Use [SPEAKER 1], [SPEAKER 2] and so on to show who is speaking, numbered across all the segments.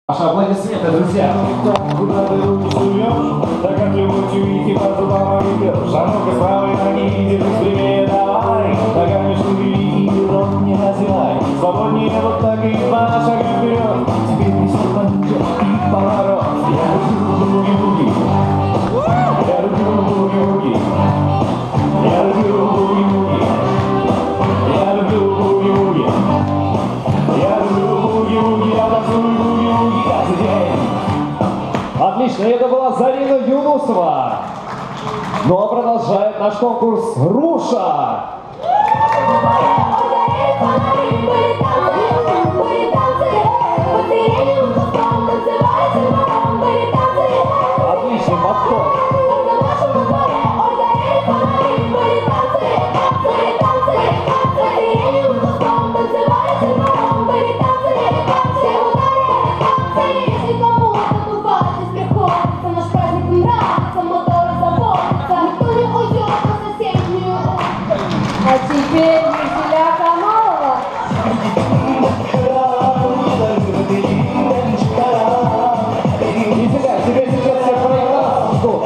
[SPEAKER 1] Ваши аплодисменты, друзья.
[SPEAKER 2] Куда ты руки суешь, так как любовью идти по зубам идешь. А ну-ка с правой ноги, держись прямее, давай. Ногами шире и рот не развивай. Свободнее вот так и два шага вперед. Теперь несет панчер и поворот. Я люблю буги-буги. Я люблю буги-буги. Я люблю буги-буги. Я люблю буги-буги. Я люблю буги-буги. Я танцую буги-буги каждый день.
[SPEAKER 1] Отлично, это была Зарина Юнусова. Ну а продолжает наш конкурс Руша. Отличный подход.
[SPEAKER 3] А теперь Василя Камалова.
[SPEAKER 1] И тебе сейчас все проиграл. Жду.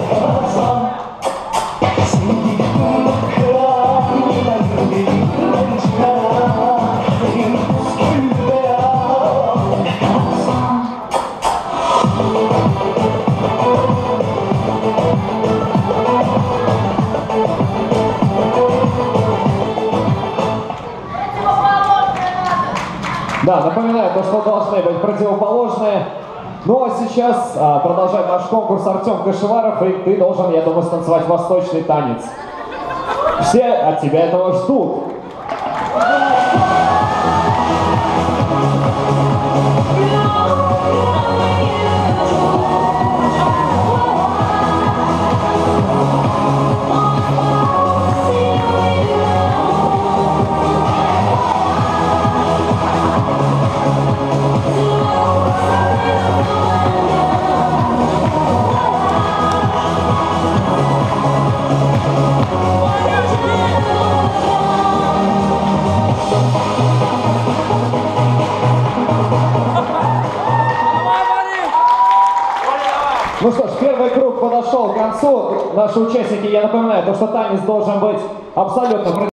[SPEAKER 1] Да, напоминаю, то, что должны быть противоположные. Ну а сейчас продолжает наш конкурс Артем Кашеваров, и ты должен, я думаю, станцевать восточный танец. Все от тебя этого ждут. Ну что ж, первый круг подошел к концу. Наши участники, я напоминаю, то, что танец должен быть абсолютно